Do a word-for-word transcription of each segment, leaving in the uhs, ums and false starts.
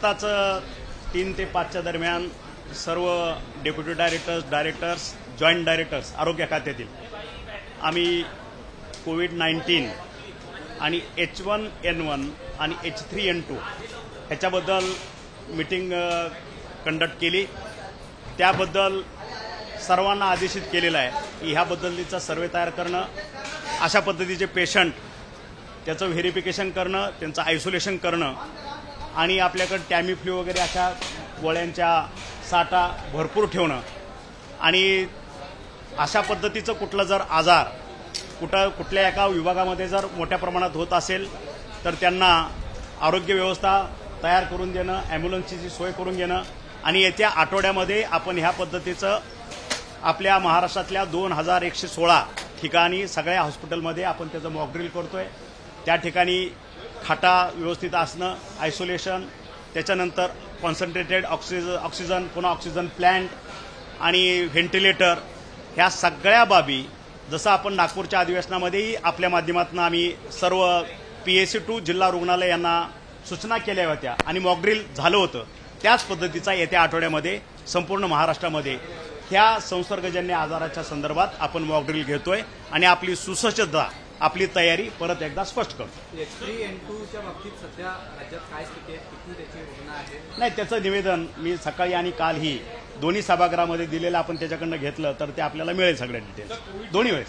आत्ताच तीन ते पाचच्या दरम्यान सर्व deputy directors directors joint directors आरोग्य खात्यातील आम्ही कोविड नाईन्टीन आणि एच वन एन वन आणि एच थ्री एन टू ह्याच्याबद्दल मीटिंग कंडक्ट केली। त्याबद्दल सर्वांना आदेशित केलेलं आहे की ह्याबद्दलचा सर्वे तयार करणं, अशा पद्धतीचे पेशंट त्याचं व्हेरिफिकेशन करणं, त्यांचं आयसोलेशन करणं आणि आपल्याकडे टॅमिफ्लू वगैरे अशा गोळ्यांच्या साठा भरपूर ठेवणं आणि अशा पद्धतीचं कुठलं जर आजार कुठं कुठल्या एका विभागामध्ये जर मोठ्या प्रमाणात होत असेल तर त्यांना आरोग्य व्यवस्था तयार करून देणं, ॲम्ब्युलन्सची सोय करून घेणं आणि येत्या आठवड्यामध्ये आपण ह्या पद्धतीचं आपल्या महाराष्ट्रातल्या दोन हजार एकशे सोळा ठिकाणी सगळ्या हॉस्पिटलमध्ये आपण त्याचं मॉकड्रिल करतोय। त्या ठिकाणी खाटा व्यवस्थित असणं, आयसोलेशन, त्याच्यानंतर कॉन्सन्ट्रेटेड ऑक्सिजन ऑक्सिजन पुन्हा ऑक्सिजन प्लॅन्ट आणि व्हेंटिलेटर ह्या सगळ्या बाबी जसं आपण नागपूरच्या अधिवेशनामध्येही आपल्या माध्यमातून आम्ही सर्व पी एस सी टू जिल्हा रुग्णालय यांना सूचना केल्या होत्या आणि मॉकड्रिल झालं होतं, त्याच पद्धतीचा येत्या आठवड्यामध्ये संपूर्ण महाराष्ट्रामध्ये ह्या संसर्गजन्य आजाराच्या संदर्भात आपण मॉकड्रिल घेतोय आणि आपली सुसज्जता, आपली तयारी परत एकदा स्पष्ट करतो। एच थ्री एन टू च्या बाबतीत सध्या राज्यात काय स्थिती आहे, किती त्याचे रुग्ण आहेत? नाही, त्याचं निवेदन मी सकाळी आणि कालही दोन्ही सभागृहामध्ये दिलेलं आपण त्याच्याकडनं घेतलं तर ते आपल्याला मिळेल सगळ्या डिटेल्स दोन्ही वेळेस।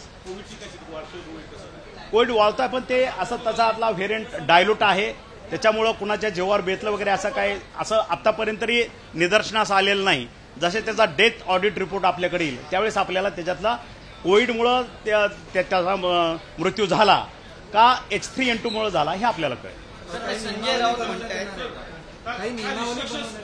कोविड वाढतोय पण ते असं त्याचा आपला व्हेरियंट डायल्यूट आहे, त्याच्यामुळं कुणाच्या जीवावर बेतलं वगैरे असं काय असं आतापर्यंत तरी निदर्शनास आलेलं नाही। जसे त्याचा डेथ ऑडिट रिपोर्ट आपल्याकडे येईल त्यावेळेस आपल्याला त्याच्यातला कोविडमुळं त्याचा मृत्यू झाला का एच थ्री एन टू मुळे झाला हे आपल्याला कळेल। संजय राऊत म्हणतात काही नियमावली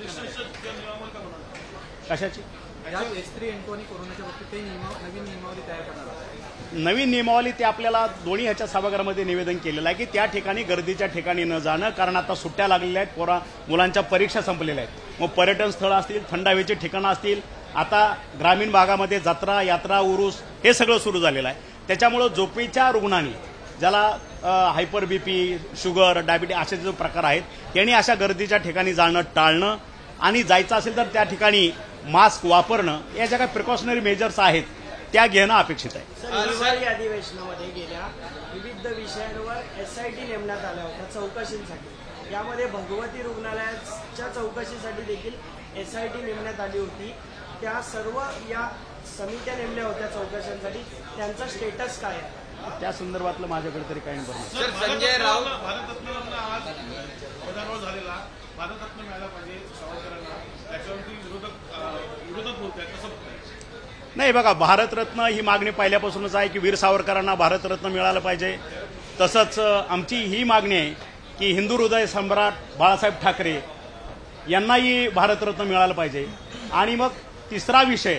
कशाची? एच थ्री एन टू आणि कोरोनाच्या बाबतीत काही नवीन नियमावली तयार करणार आहे। नवीन नियमावली ते आपल्याला दोन्ही ह्याच्या सभागृहामध्ये निवेदन केलेलं आहे की त्या ठिकाणी गर्दीच्या ठिकाणी न जाणं, कारण आता सुट्ट्या लागलेल्या आहेत, पोरा मुलांच्या परीक्षा संपलेल्या आहेत, मग पर्यटन स्थळं असतील, थंड हवेची ठिकाणं असतील, आता ग्रामीण भागामध्ये जत्रा, यात्रा, उरूस हे सगळं सुरू झालेलं आहे। त्याच्यामुळं झोपेच्या रुग्णांनी ज्याला हायपर बीपी, शुगर, डायबिटीज असे जे प्रकार आहेत त्यांनी अशा गर्दीच्या ठिकाणी जाणं टाळणं आणि जायचं असेल तर त्या ठिकाणी मास्क वापरणं या ज्या काही प्रिकॉशनरी मेजर्स आहेत त्या घेणं अपेक्षित आहे। हिवाळी अधिवेशनामध्ये गेल्या विविध विषयांवर एसआयटी नेमण्यात आल्या होत्या चौकशीसाठी। यामध्ये भगवती रुग्णालयाच्या चौकशीसाठी देखील एसआयटी नेमण्यात आली होती। त्या सर्व या समित्या नेमल्या होत्या चौकशांसाठी, त्यांचा स्टेटस काय आहे त्या संदर्भातलं माझ्याकडे तरी काही इन्फॉर्मेशन। संजय राऊत भारतरत्न आज पदावर झालेला भारतरत्न मिळाला पाहिजे सावरकरांना, त्याच्यावरती विरोधक विरोधक बोलतात, कसं बघताय? नाही बघा, भारतरत्न ही मागणी पहिल्यापासूनच आहे की वीर सावरकरांना भारतरत्न मिळालं पाहिजे। तसंच आमची ही मागणी आहे की हिंदू हृदय सम्राट बाळासाहेब ठाकरे यांनाही भारतरत्न मिळालं पाहिजे। आणि मग तिसरा विषय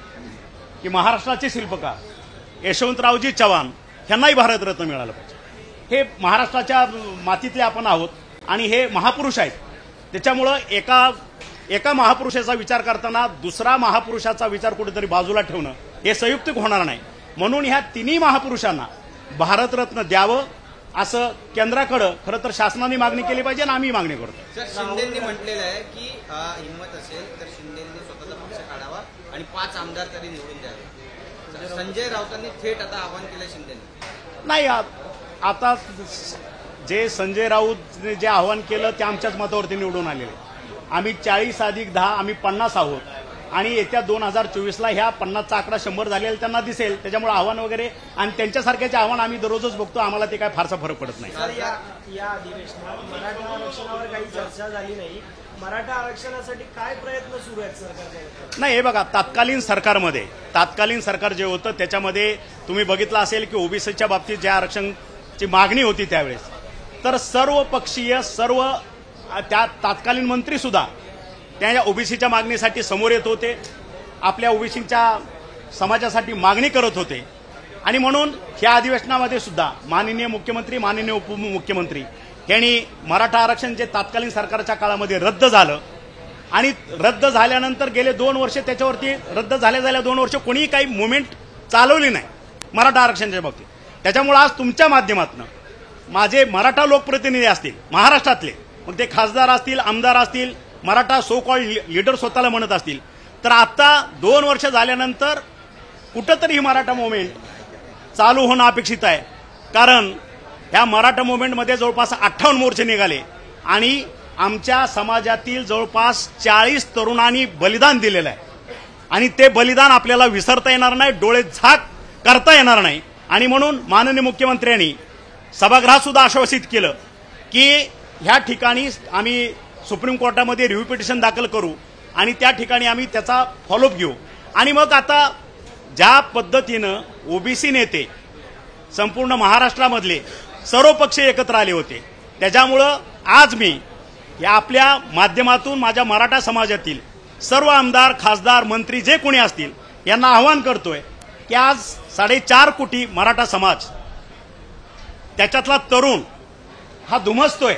की महाराष्ट्राचे शिल्पकार यशवंतरावजी चव्हाण यांनाही भारतरत्न मिळालं पाहिजे। हे महाराष्ट्राच्या मातीतले आपण आहोत आणि हे महापुरुष आहेत, त्याच्यामुळं एका एका महापुरुषाचा विचार करताना दुसरा महापुरुषाचा विचार कुठेतरी बाजूला ठेवणं हे संयुक्तिक होणार नाही, म्हणून ह्या तिन्ही महापुरुषांना भारतरत्न द्यावं असं केंद्राकडे खरं तर शासनाने मागणी केली पाहिजे आणि आम्ही मागणी करतो। सर, शिंदेंनी म्हटलेलं आहे की हिंमत असेल तर शिंदेंनी स्वतःचा पक्ष काढावा आणि पाच आमदार तरी निवडून द्यावे। संजय राऊतांनी थेट आता आवाहन केलं शिंदेंनी। नाही, आता जे संजय राऊत जे आवाहन केलं ते आमच्याच मतावरती निवडून आलेले। आम्ही चाळीस अधिक दहा आम्ही पन्नास आहोत आणि येत्या दोन हजार चोवीसला ह्या पन्नासचा आकडा शंभर झालेला त्यांना दिसेल, त्याच्यामुळे आव्हान वगैरे आणि त्यांच्यासारख्याचे आव्हान आम्ही दररोजच बघतो, आम्हाला ते काय फारसा फरक पडत नाही। सर, या या अधिवेशनात मराठा आरक्षणावर काही चर्चा झाली नाही, मराठा आरक्षणासाठी काय प्रयत्न सुरू आहेत सरकारचे? नाही, हे बघा, तात्कालीन सरकारमध्ये तात्कालीन सरकार जे होतं त्याच्यामध्ये तुम्ही बघितलं असेल की ओबीसीच्या बाबतीत ज्या आरक्षणाची मागणी होती त्यावेळेस तर सर्व पक्षीय सर्व त्या तात्कालीन मंत्री सुद्धा त्या ओबीसीच्या मागणीसाठी समोर येत होते, आपल्या ओबीसीच्या समाजासाठी मागणी करत होते आणि म्हणून ह्या अधिवेशनामध्ये सुद्धा माननीय मुख्यमंत्री, माननीय उपमुख्यमंत्री यांनी मराठा आरक्षण जे तात्कालीन सरकारच्या काळामध्ये रद्द झालं आणि रद्द झाल्यानंतर गेले दोन वर्ष त्याच्यावरती रद्द झाल्या झाल्या दोन वर्ष कोणीही काही मुवमेंट चालवली नाही मराठा आरक्षणाच्या बाबतीत। त्याच्यामुळे आज तुमच्या माध्यमातून माझे मराठा लोकप्रतिनिधी असतील महाराष्ट्रातले, मग ते खासदार असतील, आमदार असतील, मराठा सो कॉल्ड लीडर स्वतःला म्हणत असतील, तर आता दोन वर्ष झाल्यानंतर कुठंतरी ही मराठा मुवमेंट चालू होणं अपेक्षित आहे. कारण ह्या मराठा मुवमेंटमध्ये जवळपास अठ्ठावन्न मोर्चे निघाले आणि आमच्या समाजातील जवळपास चाळीस तरुणांनी बलिदान दिलेलं आहे आणि ते बलिदान आपल्याला विसरता येणार नाही, डोळे झाक करता येणार नाही. आणि म्हणून माननीय मुख्यमंत्र्यांनी सभागृहात सुद्धा आश्वासित केलं की ह्या ठिकाणी आम्ही सुप्रीम कोर्टामध्ये रिव्ह्यू पिटिशन दाखल करू आणि त्या ठिकाणी आम्ही त्याचा फॉलोअप घेऊ. आणि मग आता ज्या पद्धतीनं ओबीसी नेते संपूर्ण महाराष्ट्रामधले सर्व पक्ष एकत्र आले होते, त्याच्यामुळं आज मी या आपल्या माध्यमातून माझ्या मराठा समाजातील सर्व आमदार, खासदार, मंत्री जे कोणी असतील यांना आवाहन करतोय की आज साडेचार कोटी मराठा समाज, त्याच्यातला तरुण हा धुमसतोय,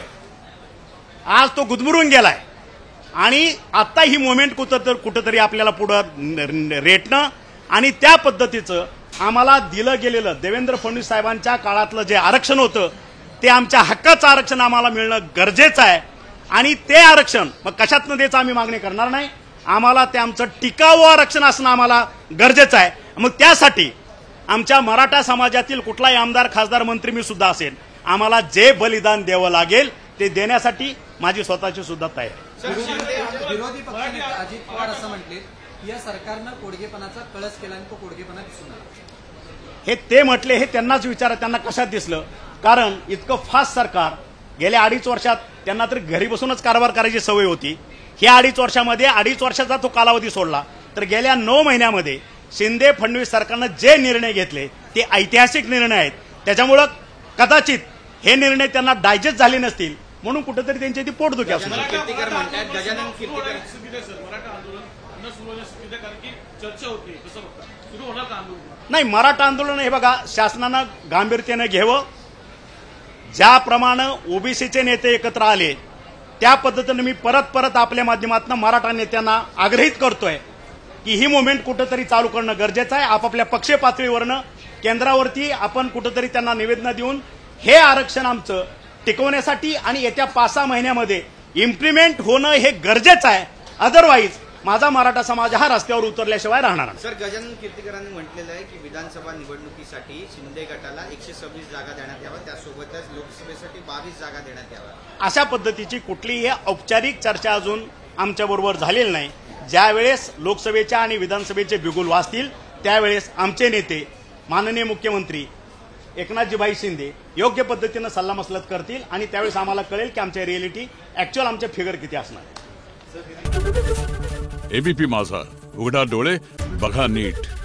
आज तो गुदमरून गेलाय आणि आता ही मुवमेंट कुठं कुठंतरी आपल्याला पुढं रेटणं आणि त्या पद्धतीचं आम्हाला दिलं गेलेलं देवेंद्र फडणवीस साहेबांच्या काळातलं जे आरक्षण होतं ते आमच्या हक्काचं आरक्षण आम्हाला मिळणं गरजेचं आहे. आणि ते आरक्षण मग कशातनं द्यायचं आम्ही मागणी करणार नाही, आम्हाला ते आमचं टिकाऊ आरक्षण असणं आम्हाला गरजेचं आहे. मग त्यासाठी आमच्या मराठा समाजातील कुठलाही आमदार, खासदार, मंत्री मी सुद्धा असेल, आम्हाला जे बलिदान द्यावं लागेल ते देण्यासाठी माझी स्वतःची सुद्धा तयारी. विरोधी पक्षनेते अजित पवार असं म्हटले की या सरकारनं कोडगेपणाचा कळस केला आणि तो कोडगेपणा दिसून आला. हे ते म्हटले हे त्यांनाच विचारा, त्यांना कशात दिसलं. कारण इतकं फास्ट सरकार गेल्या अडीच वर्षात त्यांना तर घरी बसूनच कारभार करायची सवय होती. ह्या अडीच वर्षामध्ये अडीच वर्षाचा तो कालावधी सोडला तर गेल्या नऊ महिन्यामध्ये शिंदे फडणवीस सरकारनं जे निर्णय घेतले ते ऐतिहासिक निर्णय आहेत. त्याच्यामुळं कदाचित हे निर्णय त्यांना डायजेस्ट झाले नसतील म्हणून कुठेतरी त्यांची ती पोटदुखी असू शकते. कीर्तिकर म्हणतात, गजानन कीर्तिकर मराठा आंदोलन न सुरू होण्यास कारण की चर्चा होती, कसं बघता सुरू होणार का आंदोलन? नाही, मराठा आंदोलन हे बघा शासनानं गांभीर्यानं घ्यावं. ज्याप्रमाणे ओबीसीचे नेते एकत्र आले त्या पद्धतीनं मी परत परत आपल्या माध्यमातून मराठा नेत्यांना आग्रहित करतोय की ही मुवमेंट कुठंतरी चालू करणं गरजेचं आहे. आपापल्या पक्ष पातळीवरनं केंद्रावरती आपण कुठंतरी त्यांना निवेदन देऊन हे आरक्षण आमचं टिकवण्यासाठी आणि येत्या पाच सहा महिन्यामध्ये इम्प्लिमेंट होणं हे गरजेचं आहे. अदरवाईज माझा मराठा समाज हा रस्त्यावर उतरल्याशिवाय राहणार नाही. सर, गजानन कीर्तिकरांनी म्हटलेलं आहे की विधानसभा निवडणुकीसाठी शिंदे गटाला एकशे सव्वीस जागा देण्यात याव्या, त्यासोबतच लोकसभेसाठी बावीस जागा देण्यात याव्या. अशा पद्धतीची कुठलीही औपचारिक चर्चा अजून आमच्याबरोबर झालेली नाही. ज्यावेळेस लोकसभेच्या आणि विधानसभेचे बिगुल वाजतील त्यावेळेस आमचे नेते माननीय मुख्यमंत्री एकनाथजीभाई शिंदे योग्य पद्धतीनं सल्लामसलत करतील आणि त्यावेळेस आम्हाला कळेल की आमच्या रिएलिटी ऍक्च्युअल आमचे फिगर किती असणार. एबीपी माझा, उघडा डोळे बघा नीट.